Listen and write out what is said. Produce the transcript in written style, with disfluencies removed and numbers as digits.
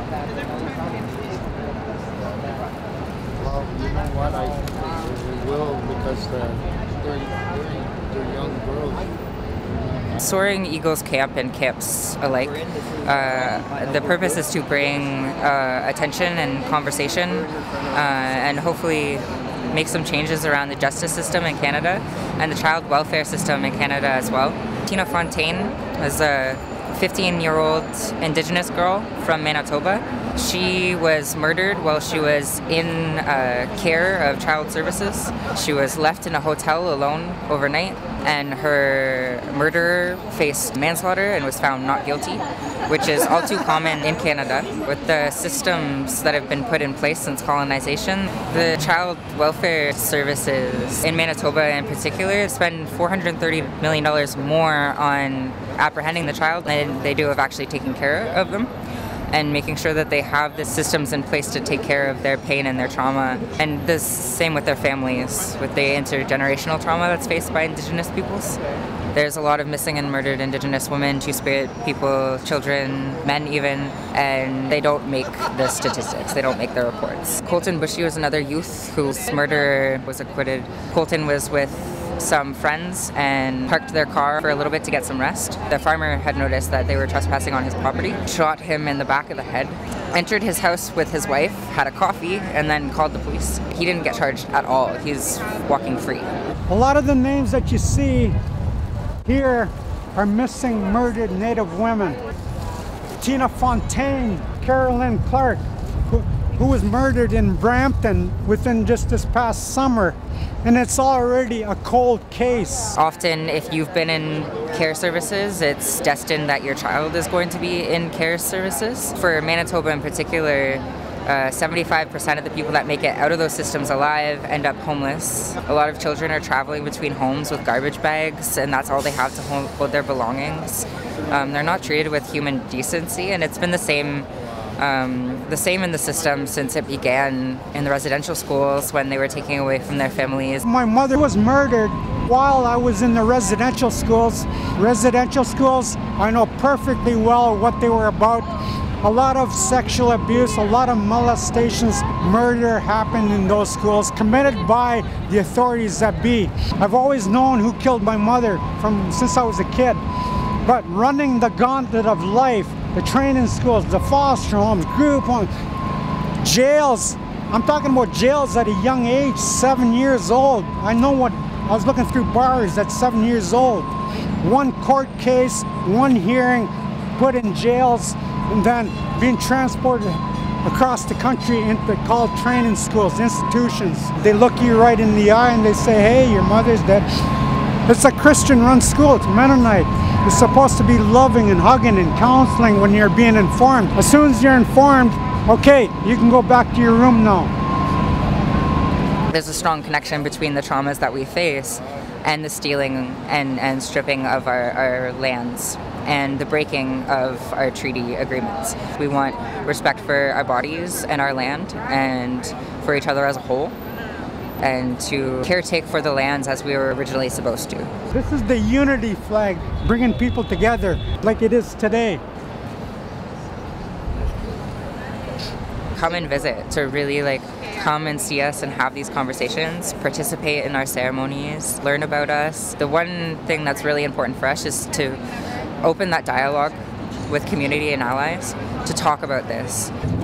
Well, you know what? I will because they're young girls. Soaring Eagles Camp and camps alike, the purpose is to bring attention and conversation and hopefully make some changes around the justice system in Canada and the child welfare system in Canada as well. Tina Fontaine is a 15-year-old Indigenous girl from Manitoba. She was murdered while she was in care of child services. She was left in a hotel alone overnight, and her murderer faced manslaughter and was found not guilty, which is all too common in Canada. With the systems that have been put in place since colonization, the child welfare services in Manitoba in particular spend $430 million more on apprehending the child than they do of actually taking care of them, and making sure that they have the systems in place to take care of their pain and their trauma. And the same with their families, with the intergenerational trauma that's faced by Indigenous peoples. There's a lot of missing and murdered Indigenous women, Two-Spirit people, children, men even, and they don't make the statistics, they don't make the reports. Colton Bushy was another youth whose murderer was acquitted. Colton was with some friends and parked their car for a little bit to get some rest. The farmer had noticed that they were trespassing on his property, shot him in the back of the head, entered his house with his wife, had a coffee, and then called the police. He didn't get charged at all. He's walking free. A lot of the names that you see here are missing, murdered Native women. Tina Fontaine, Carolyn Clark, who was murdered in Brampton within just this past summer. And it's already a cold case. Often, if you've been in care services, it's destined that your child is going to be in care services. For Manitoba in particular, 75% of the people that make it out of those systems alive end up homeless. A lot of children are traveling between homes with garbage bags, and that's all they have to hold their belongings. They're not treated with human decency, and it's been the same in the system since it began in the residential schools when they were taking away from their families. My mother was murdered while I was in the residential schools. Residential schools, I know perfectly well what they were about. A lot of sexual abuse, a lot of molestations, murder happened in those schools, committed by the authorities that be. I've always known who killed my mother since I was a kid. But running the gauntlet of life, the training schools, the foster homes, group homes, jails. I'm talking about jails at a young age, 7 years old. I was looking through bars at 7 years old. One court case, one hearing, put in jails, and then being transported across the country into called training schools, institutions. They look you right in the eye and they say, hey, your mother's dead. It's a Christian-run school, it's Mennonite. It's supposed to be loving and hugging and counseling when you're being informed. As soon as you're informed, okay, you can go back to your room now. There's a strong connection between the traumas that we face and the stealing and stripping of our lands and the breaking of our treaty agreements. We want respect for our bodies and our land and for each other as a whole, and to caretake for the lands as we were originally supposed to. This is the unity flag, bringing people together like it is today. Come and visit, to really come and see us and have these conversations, participate in our ceremonies, learn about us. The one thing that's really important for us is to open that dialogue with community and allies to talk about this.